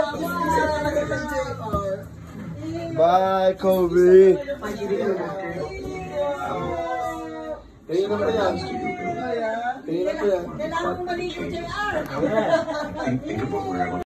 Bye, Kobe. Kanina pa yan. Kanina pa yan. Kailangan mong maligo, JR.